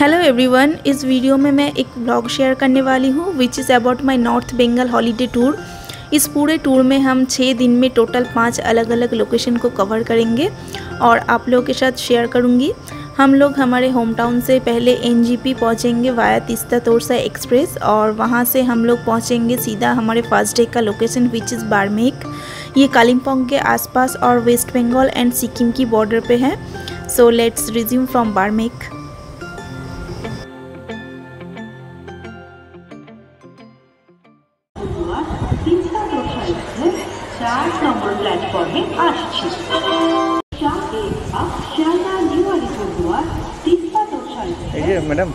Hello everyone, इस video में मैं एक ब्लॉग शेयर करने वाली हूँ which is about my north Bengal holiday tour. इस पूरे टूर में हम 6 दिन में टोटल 5 अलग अलग लोकेशन को कवर करेंगे और आप लोगों के साथ शेयर करूँगी। हम लोग हमारे होम टाउन से पहले एनजीपी पहुँचेंगे वाया तीस्ता तोरसा एक्सप्रेस और वहाँ से हम लोग पहुँचेंगे सीधा हमारे फर्स्ट डे का लोकेशन विच इज़ बार्मेक। ये कालिम्पोंग के आसपास और वेस्ट बंगाल एंड सिक्किम की बॉर्डर पे है। So let's resume from Barmek. Madam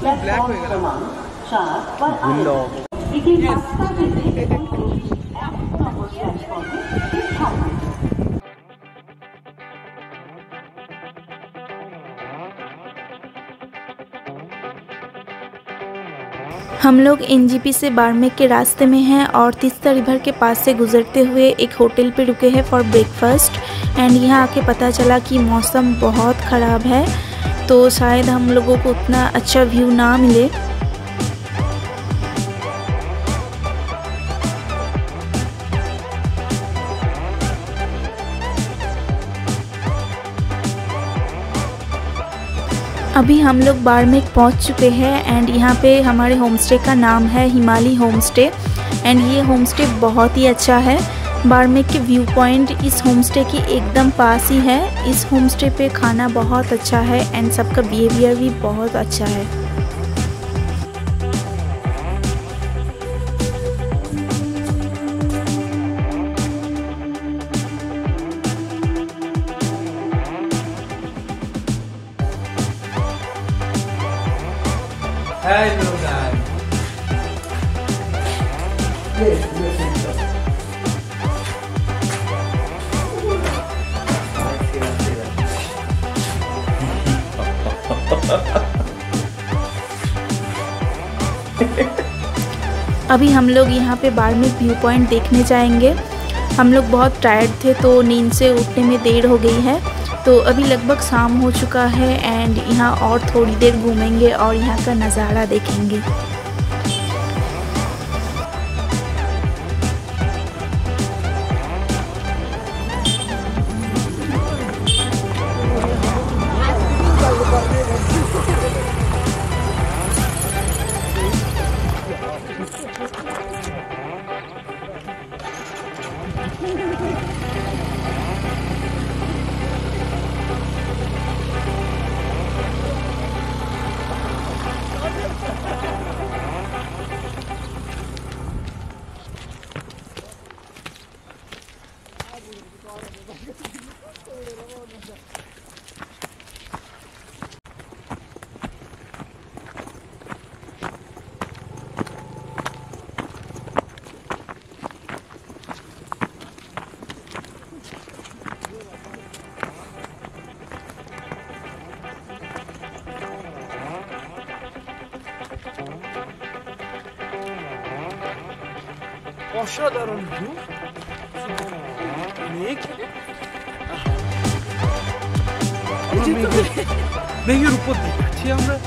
हम लोग एनजीपी से बार्मेक के रास्ते में हैं और तीस्ता रिवर के पास से गुजरते हुए एक होटल पे रुके हैं फॉर ब्रेकफास्ट। एंड यहाँ आके पता चला कि मौसम बहुत ख़राब है तो शायद हम लोगों को उतना अच्छा व्यू ना मिले। अभी हम लोग बार्मेक पहुंच चुके हैं एंड यहाँ पे हमारे होमस्टे का नाम है हिमालय होमस्टे। एंड ये होमस्टे बहुत ही अच्छा है। बार्मेक के व्यू पॉइंट इस होमस्टे के एकदम पास ही है। इस होमस्टे पे खाना बहुत अच्छा है एंड सबका बिहेवियर भी बहुत अच्छा है। Hello guys. Yes. अभी हम लोग यहाँ पे बार्मेक व्यू पॉइंट देखने जाएंगे। हम लोग बहुत टायर्ड थे तो नींद से उठने में देर हो गई है। तो अभी लगभग शाम हो चुका है एंड यहाँ और थोड़ी देर घूमेंगे और यहाँ का नज़ारा देखेंगे। অসাধারণ ভিউ মেঘ মেঘের উপর দেখছি আমরা।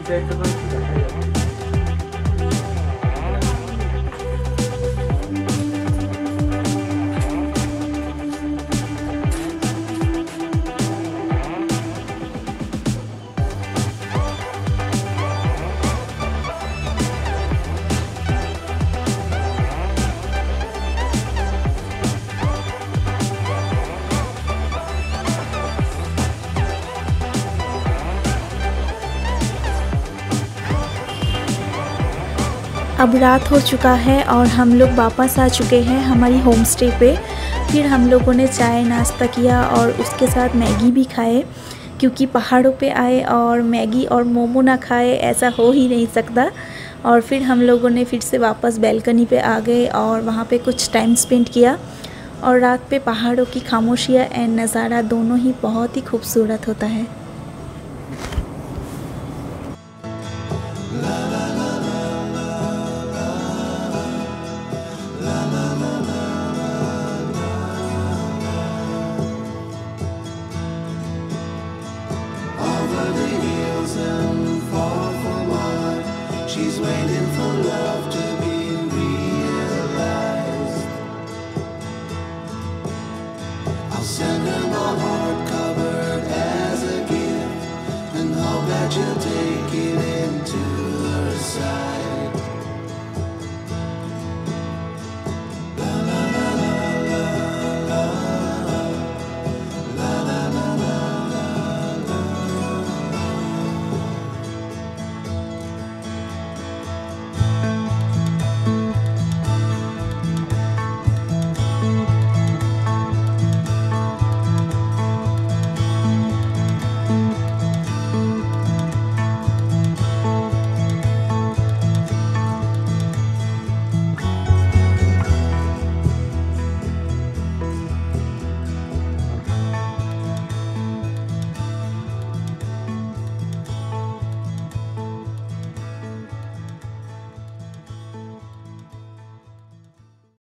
अब रात हो चुका है और हम लोग वापस आ चुके हैं हमारी होम स्टे पे। फिर हम लोगों ने चाय नाश्ता किया और उसके साथ मैगी भी खाए, क्योंकि पहाड़ों पे आए और मैगी और मोमो ना खाए ऐसा हो ही नहीं सकता। और फिर हम लोगों ने फिर से वापस बैल्कनी पे आ गए और वहाँ पे कुछ टाइम स्पेंड किया। और रात पे पहाड़ों की खामोशियाँ एंड नज़ारा दोनों ही बहुत ही खूबसूरत होता है।